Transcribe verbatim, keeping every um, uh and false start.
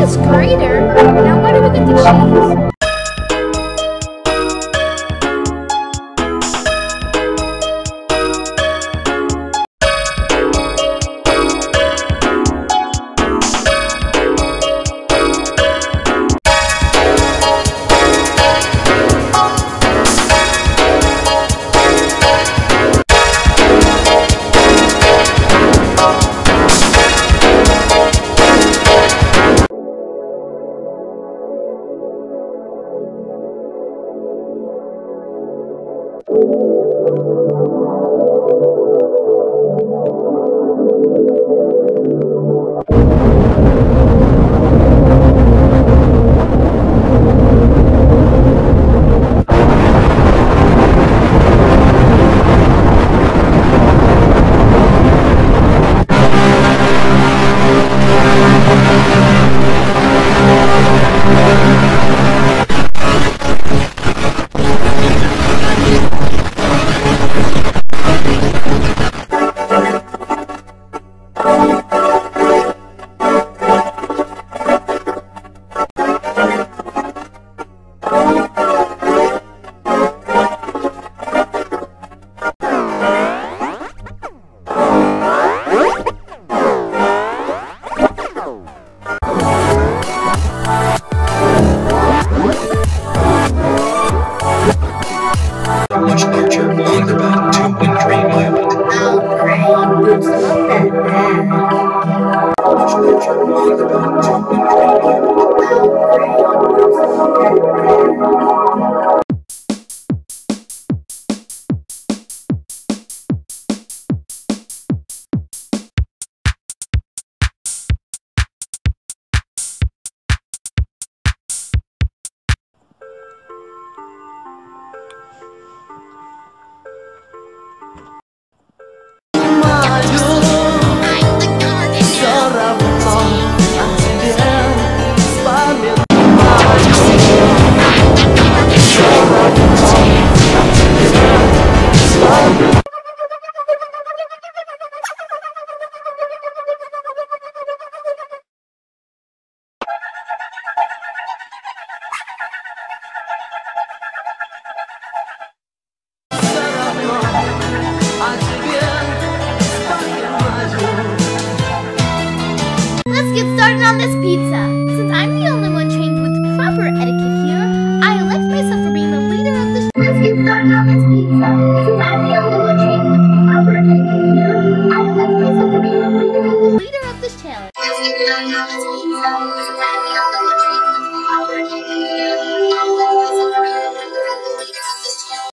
is greater. Now what are we going to choose? Much larger on the path to Windream Island. Oh great, Boots love that bag. Much larger on the path to Windream Island. Oh great, Boots love that bag. Let's get started on this pizza. Since I'm the only one trained with proper etiquette here, I elect myself for being the leader of this. Let's get started on this pizza. Since I'm the only one trained with proper etiquette here, I elect myself for being the leader of this, leader of this challenge. Let's get started on this pizza.